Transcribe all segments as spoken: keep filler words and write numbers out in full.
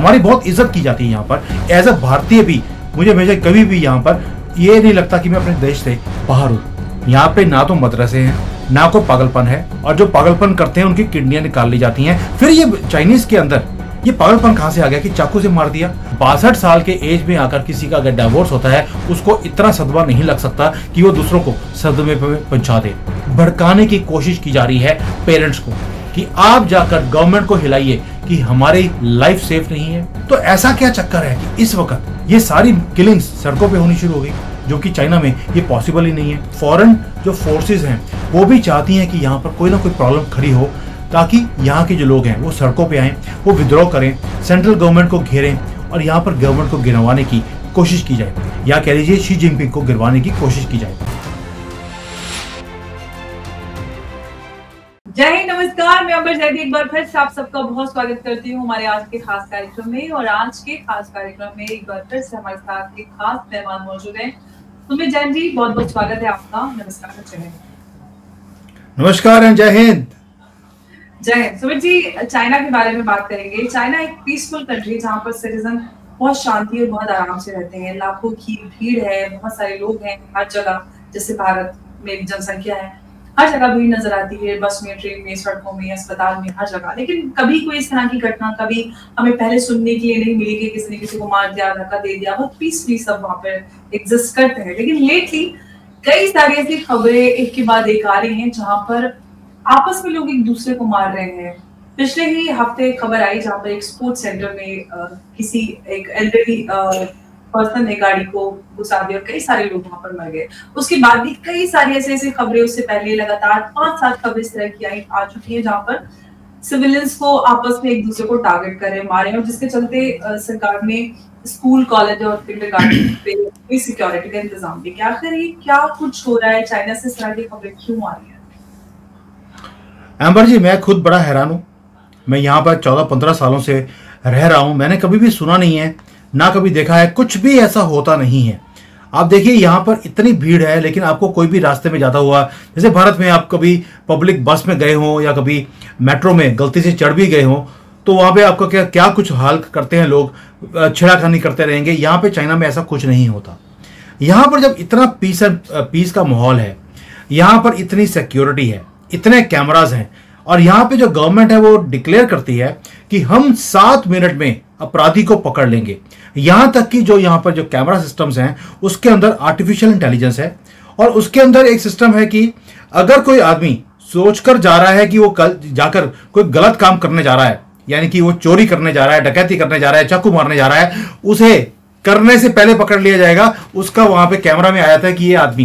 हमारी बहुत इज्जत की जाती है यहाँ पर। एज अ भारतीय भी मुझे हमेशा कभी भी यहाँ पर ये नहीं लगता कि मैं अपने देश से बाहर हूँ। यहाँ पे ना तो मदरसे हैं, ना कोई पागलपन है, और जो पागलपन करते हैं उनकी किडनियां निकाल ली जाती हैं। फिर ये चाइनीज के अंदर ये पागलपन कहाँ से आ गया कि चाकू से मार दिया। बासठ साल के एज में आकर किसी का अगर डिवोर्स होता है, उसको इतना सदमा नहीं लग सकता कि वो दूसरों को सदमे पे पहुंचा दे। भड़काने की कोशिश की जा रही है पेरेंट्स को कि आप जाकर गवर्नमेंट को हिलाइए कि हमारी लाइफ सेफ नहीं है। तो ऐसा क्या चक्कर है कि इस वक्त ये सारी किलिंग्स सड़कों पे होनी शुरू हो गई, जो कि चाइना में ये पॉसिबल ही नहीं है। फॉरेन जो फोर्सेस हैं वो भी चाहती हैं कि यहाँ पर कोई ना कोई प्रॉब्लम खड़ी हो, ताकि यहाँ के जो लोग हैं वो सड़कों पे आएं, वो विद्रोह करें, सेंट्रल गवर्नमेंट को घेरें और यहाँ पर गवर्नमेंट को गिरवाने की कोशिश की जाए, या कह लीजिए शी जिनपिंग को गिरवाने की कोशिश की जाए। जय हिंद, नमस्कार। मैं अंबर जैदी एक बार फिर से आप सबका बहुत स्वागत करती हूँ हमारे आज के खास कार्यक्रम में। और आज के खास कार्यक्रम में एक बार फिर से हमारे साथ एक खास मेहमान मौजूद हैं। सुमित जैन जी, बहुत बहुत स्वागत है आपका। नमस्कार। जय हिंद। नमस्कार एंड जय हिंद। जय हिंद। सुमित जी, चाइना के बारे में बात करेंगे। चाइना एक पीसफुल कंट्री जहाँ पर सिटीजन बहुत शांति और बहुत आराम से रहते हैं। लाखों की भीड़ है, बहुत सारे लोग हैं हर जगह। जैसे भारत में जनसंख्या है, हर जगह भीड़ नजर आती है, बस में, ट्रेन में, सड़कों में, अस्पताल में, हर जगह। लेकिन कभी कोई इस तरह की घटना कभी हमें पहले सुनने के लिए नहीं मिली कि किसी ने किसी को मार दिया, धक्का दे दिया। बहुत पीसफुली सब वहां पर एग्जिस्ट करते हैं। लेकिन लेटली कई सारी ऐसी खबरें एक के बाद एक आ रही हैं जहां पर आपस में लोग एक दूसरे को मार रहे हैं। पिछले ही हफ्ते खबर आई जहां पर एक स्पोर्ट्स सेंटर में आ, किसी एक एल्डरली पर्सन ने गाड़ी को घुसा दिया और कई सारे लोग वहां पर मर गए। उसके बाद भी कई सारी ऐसे ऐसी खबरें उससे पहले लगातार पांच सात खबरें इस तरह की आई आ चुकी है जहां पर सिविलियंस को आपस में एक दूसरे को टारगेट कर रहे, मारे, और जिसके चलते सरकार ने स्कूल, कॉलेज और किंडरगार्टन पे सिक्योरिटी का इंतजाम भी किया। आखिर ये क्या कुछ हो रहा है? चाइना से इस तरह की खबरें क्यों आ रही है? अंबर जी, मैं खुद बड़ा हैरान हूँ। मैं यहाँ पर चौदह पंद्रह सालों से रह रहा हूँ। मैंने कभी भी सुना नहीं है, ना कभी देखा है, कुछ भी ऐसा होता नहीं है। आप देखिए यहाँ पर इतनी भीड़ है, लेकिन आपको कोई भी रास्ते में जाता हुआ, जैसे भारत में आप कभी पब्लिक बस में गए हो या कभी मेट्रो में गलती से चढ़ भी गए हो, तो वहाँ पे आपका क्या क्या कुछ हाल करते हैं लोग, छेड़ाखानी करते रहेंगे। यहाँ पे चाइना में ऐसा कुछ नहीं होता। यहाँ पर जब इतना पीस पीस का माहौल है, यहाँ पर इतनी सिक्योरिटी है, इतने कैमराज हैं, और यहाँ पे जो गवर्नमेंट है वो डिक्लेयर करती है कि हम सात मिनट में अपराधी को पकड़ लेंगे। यहाँ तक कि जो यहाँ पर जो कैमरा सिस्टम्स हैं उसके अंदर आर्टिफिशियल इंटेलिजेंस है, और उसके अंदर एक सिस्टम है कि अगर कोई आदमी सोचकर जा रहा है कि वो कल जाकर कोई गलत काम करने जा रहा है, यानी कि वो चोरी करने जा रहा है, डकैती करने जा रहा है, चाकू मारने जा रहा है, उसे करने से पहले पकड़ लिया जाएगा। उसका वहां पे कैमरा में आया था कि ये आदमी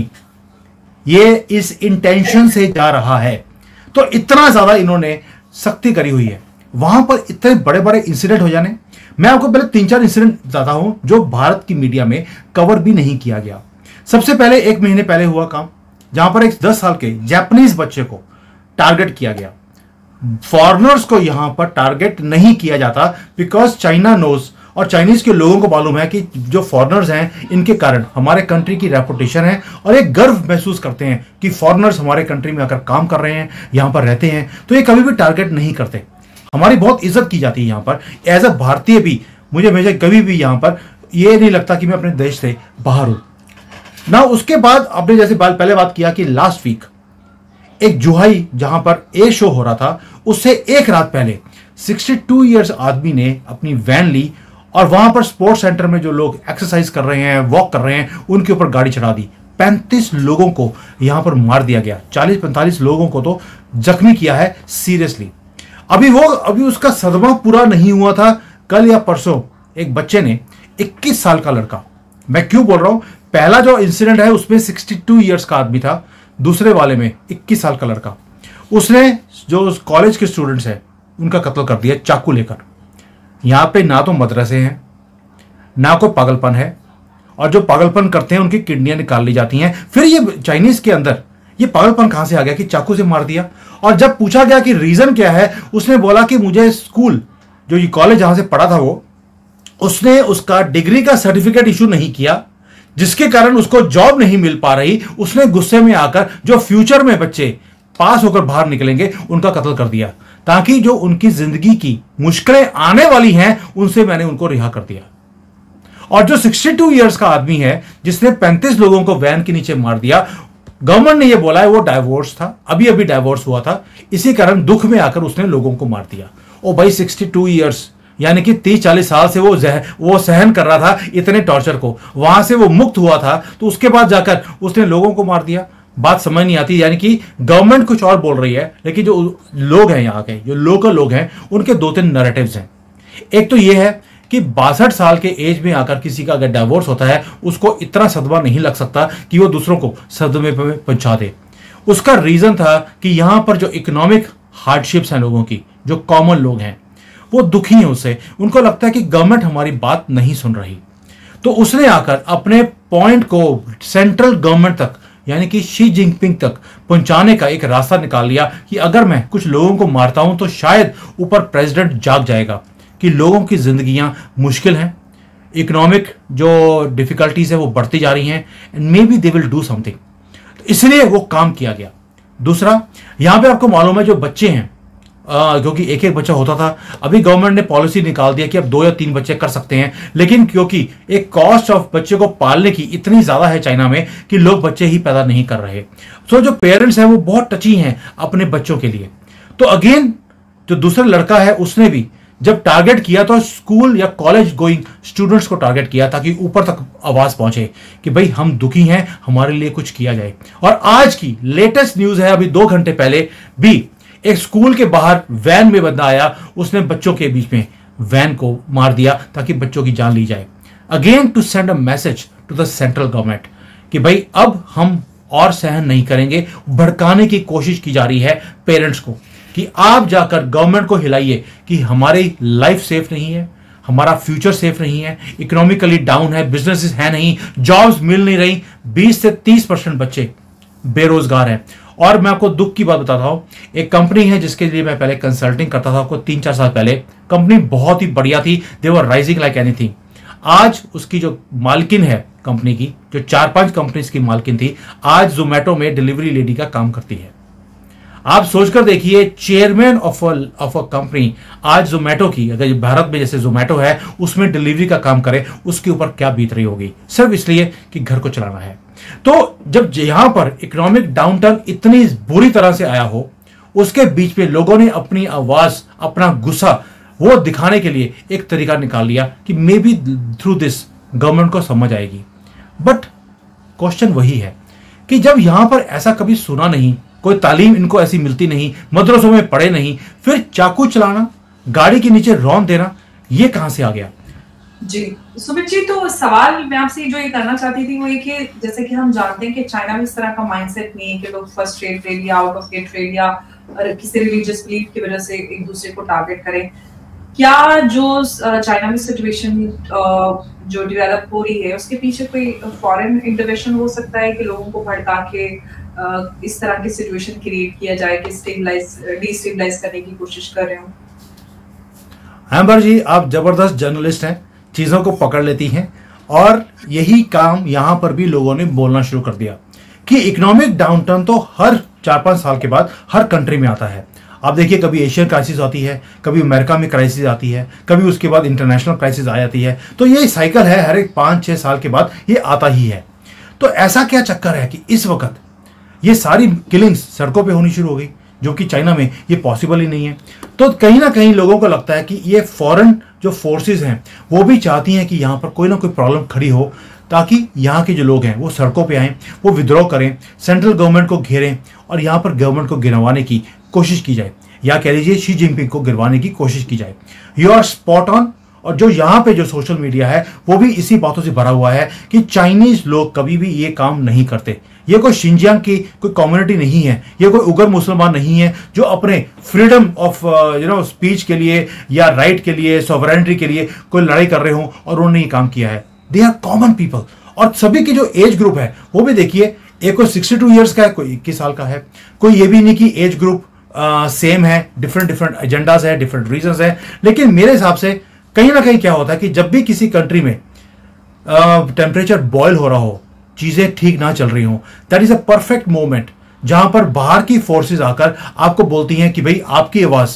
ये इस इंटेंशन से जा रहा है। तो इतना ज्यादा इन्होंने सख्ती करी हुई है। वहां पर इतने बड़े बड़े इंसिडेंट हो जाने, मैं आपको पहले तीन चार इंसिडेंट बताता हूं जो भारत की मीडिया में कवर भी नहीं किया गया। सबसे पहले एक महीने पहले हुआ काम, जहां पर एक दस साल के जापानीज बच्चे को टारगेट किया गया। फॉरेनर्स को यहां पर टारगेट नहीं किया जाता, बिकॉज चाइना नोज, और चाइनीज के लोगों को मालूम है कि जो फॉरेनर्स हैं इनके कारण हमारे कंट्री की रेपुटेशन है, और एक गर्व महसूस करते हैं कि फॉरेनर्स हमारे कंट्री में आकर काम कर रहे हैं, यहां पर रहते हैं, तो ये कभी भी टारगेट नहीं करते। हमारी बहुत इज्जत की जाती है यहाँ पर। एज अ भारतीय भी मुझे हमेशा कभी भी यहाँ पर ये नहीं लगता कि मैं अपने देश से बाहर हूं ना। उसके बाद आपने जैसे पहले बात किया कि लास्ट वीक एक जुहाई जहां पर ए शो हो रहा था, उससे एक रात पहले बासठ इयर्स आदमी ने अपनी वैन ली और वहां पर स्पोर्ट्स सेंटर में जो लोग एक्सरसाइज कर रहे हैं, वॉक कर रहे हैं, उनके ऊपर गाड़ी चढ़ा दी। पैंतीस लोगों को यहां पर मार दिया गया, चालीस पैंतालीस लोगों को तो जख्मी किया है सीरियसली। अभी वो अभी उसका सदमा पूरा नहीं हुआ था। कल या परसों एक बच्चे ने, इक्कीस साल का लड़का, मैं क्यों बोल रहा हूं, पहला जो इंसिडेंट है उसमें बासठ इयर्स का आदमी था, दूसरे वाले में इक्कीस साल का लड़का, उसने जो कॉलेज के स्टूडेंट्स हैं उनका कत्ल कर दिया चाकू लेकर। यहां पे ना तो मदरसे हैं, ना कोई पागलपन है, और जो पागलपन करते हैं उनकी किडनियां निकाल ली जाती हैं। फिर ये चाइनीज के अंदर ये पागलपन कहां से आ गया कि चाकू से मार दिया। और जब पूछा गया कि रीजन क्या है, उसने बोला कि मुझे स्कूल, जो ये कॉलेज जहां से पढ़ा था वो, उसने उसका डिग्री का सर्टिफिकेट इशू नहीं किया, जिसके कारण उसको जॉब नहीं मिल पा रही। उसने गुस्से में आकर जो फ्यूचर में बच्चे पास होकर बाहर निकलेंगे उनका कत्ल कर दिया, ताकि जो उनकी जिंदगी की मुश्किलें आने वाली हैं उनसे मैंने उनको रिहा कर दिया। और जो बासठ इयर्स का आदमी है जिसने पैंतीस लोगों को वैन के नीचे मार दिया, गवर्नमेंट ने यह बोला है वो डाइवोर्स था, अभी अभी डाइवोर्स हुआ था, इसी कारण दुख में आकर उसने लोगों को मार दिया। ओ भाई बासठ इयर्स यानी कि तीस चालीस साल से वो वो सहन कर रहा था इतने टॉर्चर को, वहां से वो मुक्त हुआ था, तो उसके बाद जाकर उसने लोगों को मार दिया। बात समझ नहीं आती, यानी कि गवर्नमेंट कुछ और बोल रही है, लेकिन जो लोग हैं यहाँ के, जो लोकल लोग हैं, उनके दो तीन नैरेटिव्स हैं। एक तो ये है कि बासठ साल के एज में आकर किसी का अगर डाइवोर्स होता है, उसको इतना सदमा नहीं लग सकता कि वो दूसरों को सदमे पे पहुंचा दे। उसका रीजन था कि यहां पर जो इकोनॉमिक हार्डशिप्स हैं लोगों की, जो कॉमन लोग हैं, वो दुखी हैं उससे, उनको लगता है कि गवर्नमेंट हमारी बात नहीं सुन रही। तो उसने आकर अपने पॉइंट को सेंट्रल गवर्नमेंट तक, यानी कि शी जिनपिंग तक पहुंचाने का एक रास्ता निकाल लिया कि अगर मैं कुछ लोगों को मारता हूं तो शायद ऊपर प्रेसिडेंट जाग जाएगा कि लोगों की जिंदगियां मुश्किल हैं, इकोनॉमिक जो डिफिकल्टीज है वो बढ़ती जा रही हैं, and maybe they will do something. तो इसलिए वो काम किया गया। दूसरा, यहां पे आपको मालूम है जो बच्चे हैं, आ, क्योंकि एक एक बच्चा होता था, अभी गवर्नमेंट ने पॉलिसी निकाल दिया कि अब दो या तीन बच्चे कर सकते हैं, लेकिन क्योंकि एक कॉस्ट ऑफ बच्चे को पालने की इतनी ज्यादा है चाइना में कि लोग बच्चे ही पैदा नहीं कर रहे। तो जो पेरेंट्स हैं वो बहुत टची हैं अपने बच्चों के लिए। तो अगेन जो दूसरा लड़का है उसने भी जब टारगेट किया तो स्कूल या कॉलेज गोइंग स्टूडेंट्स को टारगेट किया ताकि ऊपर तक आवाज पहुंचे कि भाई हम दुखी हैं, हमारे लिए कुछ किया जाए। और आज की लेटेस्ट न्यूज है, अभी दो घंटे पहले भी एक स्कूल के बाहर वैन में बंदा आया, उसने बच्चों के बीच में वैन को मार दिया ताकि बच्चों की जान ली जाए। Again to send a message to the central government कि भाई अब हम और सहन नहीं करेंगे। भड़काने की कोशिश की जा रही है पेरेंट्स को कि आप जाकर गवर्नमेंट को हिलाइए कि हमारी लाइफ सेफ नहीं है, हमारा फ्यूचर सेफ नहीं है, इकोनॉमिकली डाउन है, बिजनेसेस है नहीं, जॉब्स मिल नहीं रही, बीस से तीस परसेंट बच्चे बेरोजगार हैं। और मैं आपको दुख की बात बताता हूं, एक कंपनी है जिसके लिए मैं पहले कंसल्टिंग करता था, आपको तीन चार साल पहले, कंपनी बहुत ही बढ़िया थी, they were rising like anything. आज उसकी जो मालकिन है कंपनी की, जो चार पांच कंपनीज की मालकिन थी, आज जोमेटो में डिलीवरी लेडी का काम करती है। आप सोचकर देखिए, chairman of of a company आज जोमेटो की, अगर भारत में जैसे जोमेटो है उसमें डिलीवरी का काम करे, उसके ऊपर क्या बीत रही होगी, सिर्फ इसलिए कि घर को चलाना है। तो जब यहां पर इकोनॉमिक डाउनटर्न इतनी बुरी तरह से आया हो, उसके बीच में लोगों ने अपनी आवाज, अपना गुस्सा वो दिखाने के लिए एक तरीका निकाल लिया कि maybe through this government को समझ आएगी। बट क्वेश्चन वही है कि जब यहां पर ऐसा कभी सुना नहीं, कोई तालीम इनको ऐसी मिलती नहीं, मदरसों में पढ़े नहीं, फिर चाकू चलाना, गाड़ी के नीचे रौंद देना, ये कहां से आ गया? जी सुमित जी, तो सवाल मैं आपसे जो ये करना चाहती थी वो ये कि जैसे कि हम जानते हैं कि चाइना में इस तरह का माइंडसेट नहीं है कि लोग फ्रस्ट्रेटेड या आउट ऑफ हेट्रेड या किसी रिलीजियस बिलीफ की वजह से एक दूसरे को टारगेट करें। क्या जो चाइना में सिचुएशन जो डेवलप हो रही है उसके पीछे कोई फॉरेन इंटरवेंशन हो सकता है कि लोगों को भड़का के इस तरह की सिचुएशन क्रिएट किया जाए कि स्टेबलाइज डिस्टेबलाइज करने की कोशिश कर रहे हो? एम्बर जी, आप जबरदस्त जर्नलिस्ट हैं, चीजों को पकड़ लेती हैं, और यही काम यहां पर भी लोगों ने बोलना शुरू कर दिया कि इकोनॉमिक डाउनटर्न तो हर चार पांच साल के बाद हर कंट्री में आता है। आप देखिए, कभी एशियन क्राइसिस आती है, कभी अमेरिका में क्राइसिस आती है, कभी उसके बाद इंटरनेशनल क्राइसिस आ जाती है। तो ये साइकिल है, हर एक पाँच छः साल के बाद ये आता ही है। तो ऐसा क्या चक्कर है कि इस वक्त ये सारी किलिंग्स सड़कों पे होनी शुरू हो गई, जो कि चाइना में ये पॉसिबल ही नहीं है। तो कहीं ना कहीं लोगों को लगता है कि ये फॉरेन जो फोर्सेस हैं वो भी चाहती हैं कि यहाँ पर कोई ना कोई प्रॉब्लम खड़ी हो, ताकि यहाँ के जो लोग हैं वो सड़कों पे आएँ, वो विद्रोह करें, सेंट्रल गवर्नमेंट को घेरें और यहाँ पर गवर्नमेंट को गिरवाने की कोशिश की जाए, या कह लीजिए शी जिनपिंग को गिरवाने की कोशिश की जाए। You are spot on. और जो यहाँ पे जो सोशल मीडिया है वो भी इसी बातों से भरा हुआ है कि चाइनीज लोग कभी भी ये काम नहीं करते। ये कोई शिंजियांग की कोई कम्युनिटी नहीं है, ये कोई उगर मुसलमान नहीं है जो अपने freedom of you know speech के लिए या राइट के लिए, सॉवरेनिटी के लिए कोई लड़ाई कर रहे हो और उन्होंने ये काम किया है। They are common people. और सभी की जो एज ग्रुप है वो भी देखिए, एक कोई सिक्सटी टू ईयर्स का है, कोई इक्कीस साल का है, कोई ये भी नहीं कि एज ग्रुप सेम है, डिफरेंट डिफरेंट एजेंडाज है, डिफरेंट रीजंस है। लेकिन मेरे हिसाब से कहीं ना कहीं क्या होता है कि जब भी किसी कंट्री में टेम्परेचर बॉयल हो रहा हो, चीजें ठीक ना चल रही हो, that is a perfect moment जहां पर बाहर की फोर्सेस आकर आपको बोलती हैं कि भाई आपकी आवाज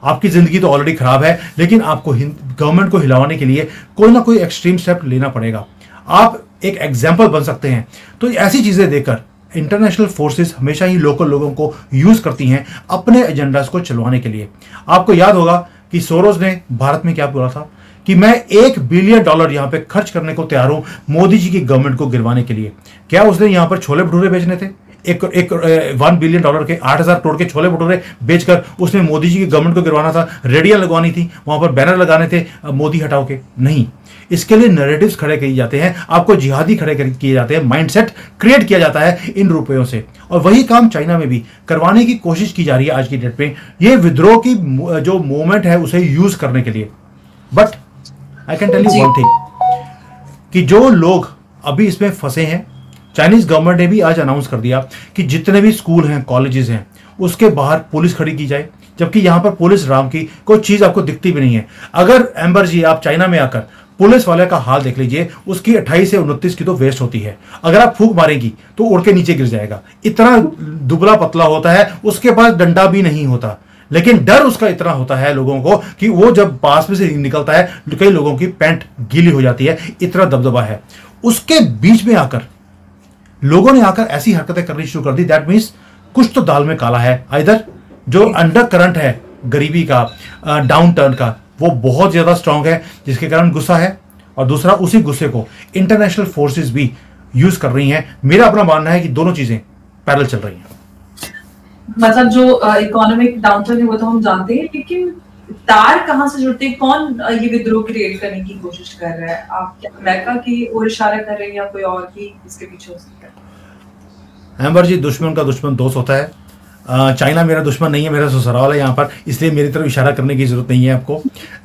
आपकी जिंदगी तो ऑलरेडी खराब है, लेकिन आपको गवर्नमेंट को हिलाने के लिए कोई ना कोई एक्सट्रीम स्टेप लेना पड़ेगा। आप एक एग्जाम्पल बन सकते हैं। तो ऐसी चीजें देखकर इंटरनेशनल फोर्सेस हमेशा ही लोकल लोगों को यूज करती हैं अपने एजेंडास को चलवाने के लिए। आपको याद होगा कि सोरोस ने भारत में क्या बोला था कि मैं एक बिलियन डॉलर यहां पे खर्च करने को तैयार हूं मोदी जी की गवर्नमेंट को गिरवाने के लिए। क्या उसने यहां पर छोले भटूरे बेचने थे? एक एक वन बिलियन डॉलर के आठ हजार करोड़ के छोले भटूरे बेचकर उसने मोदी जी की गवर्नमेंट को गिरवाना था, रेडियां लगवानी थी, वहां पर बैनर लगाने थे मोदी हटाओ के? नहीं, इसके लिए नैरेटिव्स खड़े किए जाते हैं, आपको जिहादी खड़े किए जाते हैं, माइंडसेट क्रिएट किया जाता है इन रुपयों से। और वही काम चाइना में भी करवाने की कोशिश की जा रही है आज की डेट में, ये विद्रोह की जो मूवमेंट है उसे यूज करने के लिए। But I can tell you one thing कि जो लोग अभी इसमें फंसे हैं, चाइनीज गवर्नमेंट ने भी आज अनाउंस कर दिया कि जितने भी स्कूल हैं, कॉलेजेस हैं, उसके बाहर पुलिस खड़ी की जाए, जबकि यहां पर पुलिस राम की कोई चीज आपको दिखती भी नहीं है। अगर एम्बर जी आप चाइना में आकर पुलिस वाले का हाल देख लीजिए, उसकी अट्ठाईस से उनतीस की तो वेस्ट होती है, अगर आप फूंक मारेंगी तो उड़ के नीचे गिर जाएगा, इतना दुबला पतला होता है, उसके पास डंडा भी नहीं होता। लेकिन डर उसका इतना होता है लोगों को कि वो जब पास में से निकलता है कई लोगों की पैंट गीली हो जाती है, इतना दबदबा है। उसके बीच में आकर लोगों ने आकर ऐसी हरकतें करनी शुरू कर दी, दैट मीन्स कुछ तो दाल में काला है। इधर जो अंडर करंट है गरीबी का, डाउन टर्न का, वो बहुत ज्यादा स्ट्रांग है, जिसके कारण गुस्सा है, और दूसरा उसी गुस्से को इंटरनेशनल फोर्सेस भी यूज कर रही हैं। मेरा अपना मानना है कि दोनों चीजें पैरेलल चल रही हैं। मतलब जो इकोनॉमिक डाउनटर्न है वो तो हम जानते हैं, लेकिन तार कहां से जुड़ते हैं? कौन ये विद्रोह क्रिएट करने की कोशिश कर रहा है? आप क्या अमेरिका की ओर इशारा कर रहे हैं या कोई और भी इसके पीछे हो सकता है? एम्बर जी, दुश्मन का दुश्मन दोस्त होता है। चाइना मेरा दुश्मन नहीं है, मेरा ससुराल है यहाँ पर, इसलिए मेरी तरफ इशारा करने की जरूरत नहीं है आपको।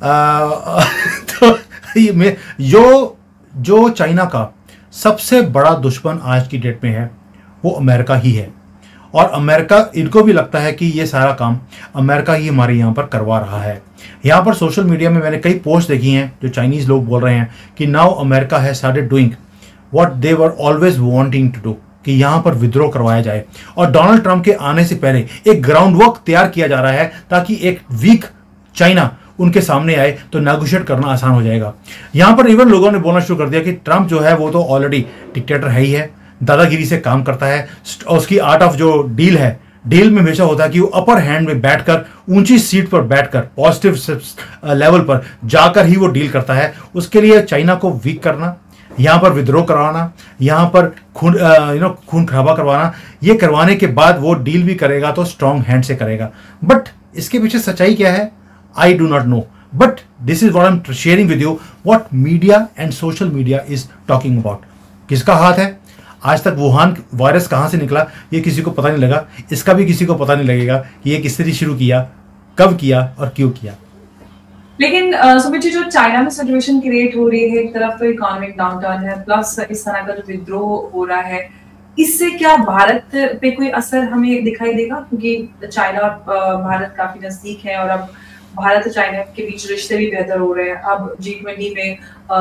आ, तो ये मैं जो जो चाइना का सबसे बड़ा दुश्मन आज की डेट में है वो अमेरिका ही है, और अमेरिका, इनको भी लगता है कि ये सारा काम अमेरिका ही हमारे यहाँ पर करवा रहा है। यहाँ पर सोशल मीडिया में मैंने कई पोस्ट देखी हैं जो चाइनीज लोग बोल रहे हैं कि now America has started doing what they were always wanting to do, कि यहाँ पर विद्रोह करवाया जाए। और डोनाल्ड ट्रंप के आने से पहले एक ग्राउंड वर्क तैयार किया जा रहा है ताकि एक वीक चाइना उनके सामने आए तो नेगोशिएट करना आसान हो जाएगा। यहाँ पर इवन लोगों ने बोलना शुरू कर दिया कि ट्रंप जो है वो तो ऑलरेडी डिक्टेटर है ही है, दादागिरी से काम करता है, उसकी आर्ट ऑफ जो डील है, डील में हमेशा होता है कि वो अपर हैंड में बैठकर, ऊंची सीट पर बैठकर, पॉजिटिव लेवल पर जाकर ही वो डील करता है। उसके लिए चाइना को वीक करना, यहाँ पर विद्रोह करवाना, यहाँ पर खून यू नो खून खराबा करवाना, ये करवाने के बाद वो डील भी करेगा तो स्ट्रॉन्ग हैंड से करेगा। बट इसके पीछे सच्चाई क्या है, I do not know, but this is what I am sharing with you, what media and social media is talking about. किसका हाथ है? आज तक वुहान वायरस कहां से निकला ये किसी को पता नहीं लगा, इसका भी किसी को पता नहीं लगेगा कि ये किस तरह शुरू किया, कब किया और क्यों किया। लेकिन सुमित जी, जो चाइना में सिचुएशन क्रिएट हो रही है, एक तरफ तो इकोनॉमिक डाउनटर्न है, प्लस इस तरह का जो विद्रोह हो रहा है, इससे क्या भारत पे कोई असर हमें दिखाई देगा? क्योंकि चाइना और भारत काफी नजदीक है, और अब भारत और चाइना के बीच रिश्ते भी बेहतर हो रहे हैं। अब जी ट्वेंटी में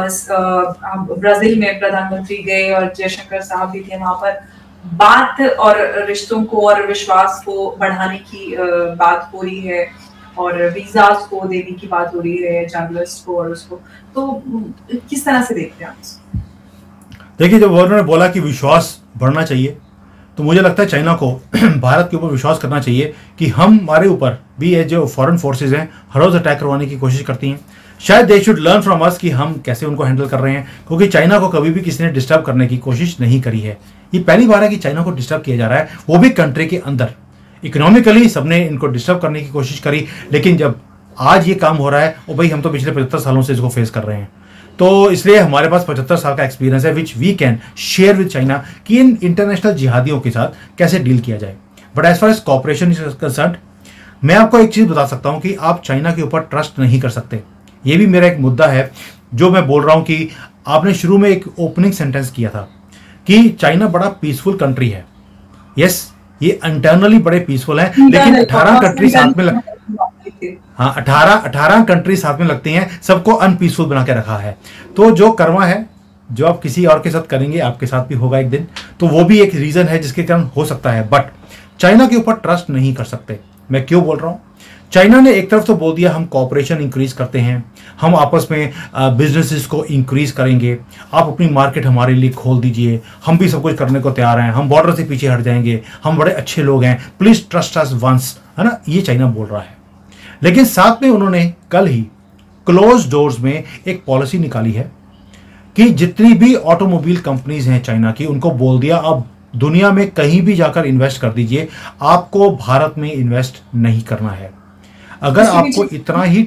ब्राजील में प्रधानमंत्री गए और जयशंकर साहब भी थे, वहां पर बात और रिश्तों को और विश्वास को बढ़ाने की बात हो रही है, और वीजास को देने की बात हो रही है जर्नलिस्ट को और उसको, तो किस तरह से देखते हैं आप? देखिए, जब उन्होंने बोला कि विश्वास बढ़ना चाहिए, तो मुझे लगता है चाइना को भारत के ऊपर विश्वास करना चाहिए कि हम हमारे ऊपर भी ये जो फॉरेन फोर्सेज हैं हर रोज अटैक करवाने की कोशिश करती हैं। शायद they should learn from us कि हम कैसे उनको हैंडल कर रहे हैं, क्योंकि चाइना को कभी भी किसी ने डिस्टर्ब करने की कोशिश नहीं करी है। ये पहली बार है कि चाइना को डिस्टर्ब किया जा रहा है, वो भी कंट्री के अंदर। इकोनॉमिकली सबने इनको डिस्टर्ब करने की कोशिश करी, लेकिन जब आज ये काम हो रहा है, और भाई हम तो पिछले पचहत्तर सालों से इसको फेस कर रहे हैं, तो इसलिए हमारे पास पचहत्तर साल का एक्सपीरियंस है which we can share with China कि इन इंटरनेशनल जिहादियों के साथ कैसे डील किया जाए। But as far as cooperation is concerned, मैं आपको एक चीज बता सकता हूं कि आप चाइना के ऊपर ट्रस्ट नहीं कर सकते। ये भी मेरा एक मुद्दा है जो मैं बोल रहा हूं कि आपने शुरू में एक ओपनिंग सेंटेंस किया था कि चाइना बड़ा पीसफुल कंट्री है। यस, ये इंटरनली बड़े पीसफुल है, लेकिन अठारह कंट्री साथ में लग... हाँ अठारह अठारह कंट्री साथ में लगती हैं, सबको अनपीसफुल बना के रखा है। तो जो कर्मा है, जो आप किसी और के साथ करेंगे आपके साथ भी होगा एक दिन, तो वो भी एक रीजन है जिसके कारण हो सकता है। बट चाइना के ऊपर ट्रस्ट नहीं कर सकते। मैं क्यों बोल रहा हूं? चाइना ने एक तरफ तो बोल दिया हम कॉपरेशन इंक्रीज करते हैं, हम आपस में बिजनेसेस को इंक्रीज करेंगे, आप अपनी मार्केट हमारे लिए खोल दीजिए, हम भी सब कुछ करने को तैयार हैं, हम बॉर्डर से पीछे हट जाएंगे, हम बड़े अच्छे लोग हैं, प्लीज ट्रस्ट अस वंस, है ना, ये चाइना बोल रहा है। लेकिन साथ में उन्होंने कल ही क्लोज डोर्स में एक पॉलिसी निकाली है कि जितनी भी ऑटोमोबाइल कंपनीज हैं चाइना की, उनको बोल दिया अब दुनिया में कहीं भी जाकर इन्वेस्ट कर दीजिए, आपको भारत में इन्वेस्ट नहीं करना है। अगर आपको इतना ही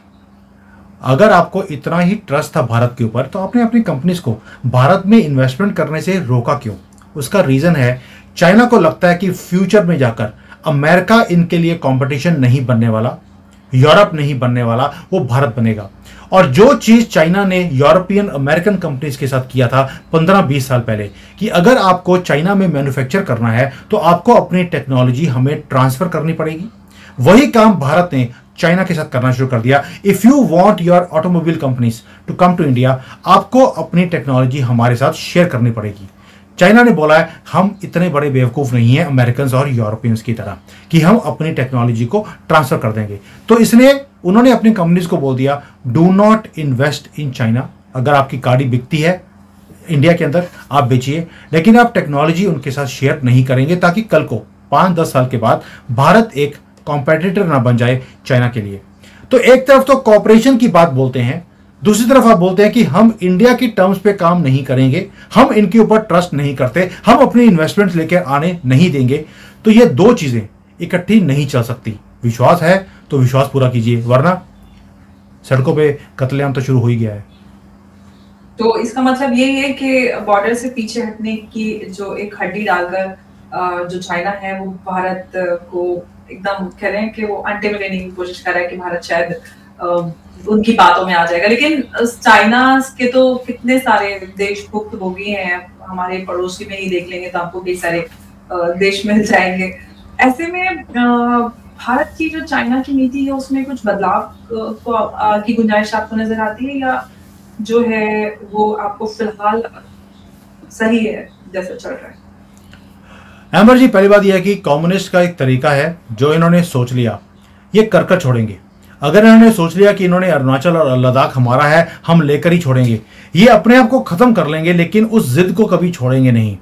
अगर आपको इतना ही ट्रस्ट था भारत के ऊपर, तो आपने अपनी कंपनीज को भारत में इन्वेस्टमेंट करने से रोका क्यों? उसका रीजन है चाइना को लगता है कि फ्यूचर में जाकर अमेरिका इनके लिए कंपटीशन नहीं बनने वाला, यूरोप नहीं बनने वाला, वो भारत बनेगा। और जो चीज चाइना ने यूरोपियन अमेरिकन कंपनीज के साथ किया था पंद्रह बीस साल पहले, कि अगर आपको चाइना में मैन्युफैक्चर करना है तो आपको अपनी टेक्नोलॉजी हमें ट्रांसफर करनी पड़ेगी, वही काम भारत ने चाइना के साथ करना शुरू कर दिया। If you want your automobile companies to come to India, आपको अपनी टेक्नोलॉजी हमारे साथ शेयर करनी पड़ेगी। चाइना ने बोला है हम इतने बड़े बेवकूफ नहीं हैं अमेरिकन और यूरोपियंस की तरह कि हम अपनी टेक्नोलॉजी को ट्रांसफर कर देंगे। तो इसलिए उन्होंने अपनी कंपनीज को बोल दिया do not invest in China. अगर आपकी गाड़ी बिकती है इंडिया के अंदर आप बेचिए, लेकिन आप टेक्नोलॉजी उनके साथ शेयर नहीं करेंगे, ताकि कल को पांच दस साल के बाद भारत एक कॉम्पिटिटर ना बन जाए चाइना के लिए। तो एक तरफ तो कॉपरेशन की बात बोलते हैं, दूसरी तरफ आप बोलते हैं कि हम इंडिया की टर्म्स पे काम नहीं करेंगे, हम इनके ऊपर ट्रस्ट नहीं करते, हम अपनी इन्वेस्टमेंट्स लेकर आने नहीं देंगे। तो ये दो चीजें इकट्ठी नहीं चल सकती। विश्वास है तो विश्वास पूरा कीजिए, वरना सड़कों पे कत्लेआम तो शुरू हो ही गया है। तो इसका मतलब ये है कि बॉर्डर से पीछे हटने की जो एक हड्डी डालकर जो चाइना है वो भारत को एकदम कह रहे हैं कि वो अंटे में लेने की कोशिश कर रहा है कि भारत शायद उनकी बातों में आ जाएगा। लेकिन चाइना के तो कितने सारे देश भुक्तभोगी हैं, हमारे पड़ोसी में ही देख लेंगे तो आपको कई सारे देश मिल जाएंगे। ऐसे में भारत की जो चाइना की नीति है उसमें कुछ बदलाव की गुंजाइश आपको नजर आती है, या जो है वो आपको फिलहाल सही है जैसा चल रहा है? अमर जी, पहली बात यह है कि कम्युनिस्ट का एक तरीका है जो इन्होंने सोच लिया, ये कर कर छोड़ेंगे। अगर इन्होंने सोच लिया कि इन्होंने अरुणाचल और लद्दाख हमारा है, हम लेकर ही छोड़ेंगे, ये अपने आप को खत्म कर लेंगे, लेकिन उस जिद को कभी छोड़ेंगे नहीं।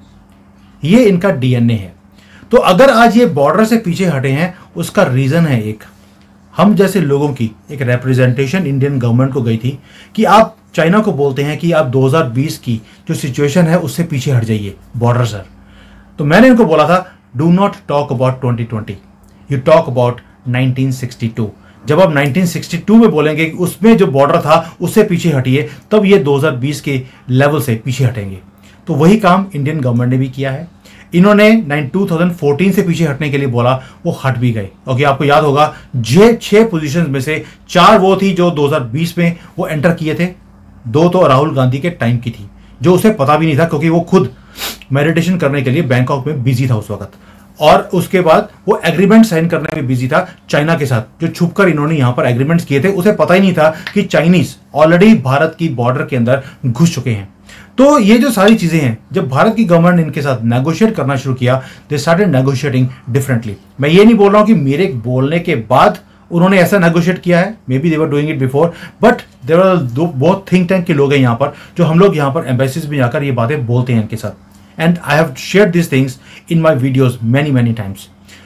ये इनका डीएनए है। तो अगर आज ये बॉर्डर से पीछे हटे हैं, उसका रीजन है एक, हम जैसे लोगों की एक रिप्रेजेंटेशन इंडियन गवर्नमेंट को गई थी कि आप चाइना को बोलते हैं कि आप दो हज़ार बीस की जो सिचुएशन है उससे पीछे हट जाइए बॉर्डर सर। तो मैंने इनको बोला था do not talk about twenty twenty, you talk about nineteen sixty two. जब आप नाइनटीन सिक्सटी टू में बोलेंगे कि उसमें जो बॉर्डर था उससे पीछे हटिए, तब ये दो हज़ार बीस के लेवल से पीछे हटेंगे। तो वही काम इंडियन गवर्नमेंट ने भी किया है। इन्होंने दो हज़ार चौदह से पीछे हटने के लिए बोला, वो हट भी गए। ओके, आपको याद होगा जे छह पोजीशंस में से चार वो थी जो दो हज़ार बीस में वो एंटर किए थे, दो तो राहुल गांधी के टाइम की थी जो उसे पता भी नहीं था, क्योंकि वो खुद मेडिटेशन करने के लिए बैंकॉक में बिजी था उस वक्त, और उसके बाद वो एग्रीमेंट साइन करने में बिजी था चाइना के साथ, जो छुपकर इन्होंने यहां पर एग्रीमेंट्स किए थे। उसे पता ही नहीं था कि चाइनीज ऑलरेडी भारत की बॉर्डर के अंदर घुस चुके हैं। तो ये जो सारी चीजें हैं, जब भारत की गवर्नमेंट ने इनके साथ नेगोशिएट करना शुरू किया, दे स्टार्टेड नेगोशिएटिंग डिफरेंटली। मैं ये नहीं बोल रहा हूं कि मेरे बोलने के बाद उन्होंने ऐसा नेगोशिएट किया है, maybe they were doing it before, but there are बहुत थिंक टैंक के लोग हैं यहाँ पर, जो हम लोग यहाँ पर एम्बेसीज में जाकर ये बातें बोलते हैं इनके साथ। And I have shared this things in my videos many many times.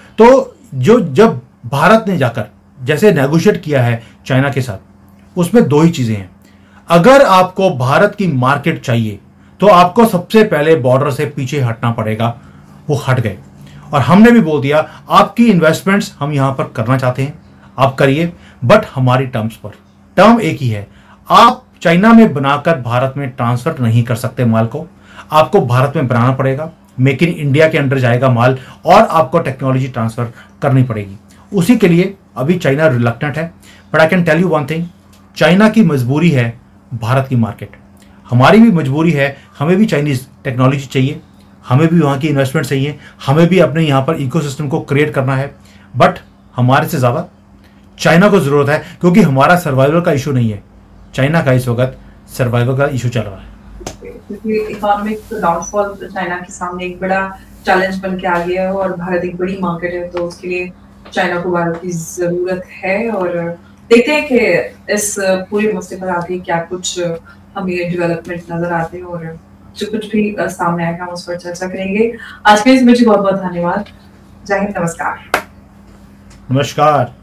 तो जो जब भारत ने जाकर जैसे नेगोशिएट किया है चाइना के साथ, उसमें दो ही चीजें हैं। अगर आपको भारत की मार्केट चाहिए तो आपको सबसे पहले बॉर्डर से पीछे हटना पड़ेगा। वो हट गए, और हमने भी बोल दिया आपकी इन्वेस्टमेंट्स हम यहां पर करना चाहते हैं, आप करिए, बट हमारी टर्म्स पर। टर्म एक ही है, आप चाइना में बनाकर भारत में ट्रांसफर नहीं कर सकते माल को, आपको भारत में बनाना पड़ेगा, मेक इन इंडिया के अंडर जाएगा माल, और आपको टेक्नोलॉजी ट्रांसफर करनी पड़ेगी। उसी के लिए अभी चाइना रिलक्टेंट है, but I can tell you one thing, China की मजबूरी है भारत की मार्केट, हमारी भी मजबूरी है, हमें भी चाइनीज टेक्नोलॉजी चाहिए, हमें भी वहाँ की इन्वेस्टमेंट चाहिए, हमें भी अपने यहाँ पर इकोसिस्टम को क्रिएट करना है, बट हमारे से ज़्यादा चाइना को ज़रूरत है, क्योंकि हमारा सर्वाइवल का इशू नहीं है, चाइना का इस वक्त सर्वाइवल का इशू चल रहा है। क्योंकि इकोनॉमिक डाउनफॉल चाइना के सामने एक बड़ा चैलेंज बन के आ गया है, और भारत एक बड़ी मार्केट है, तो उसके लिए चाइना को भारत की ज़रूरत है और देखते हैं कि इस पूरे मसले पर आगे क्या कुछ हमें डेवलपमेंट नज़र आते हैं और जो कुछ भी अ, सामने आएगा हम उस पर चर्चा करेंगे। आज के लिए सुमित जी बहुत-बहुत धन्यवाद। जय हिंद, नमस्कार। नमस्कार।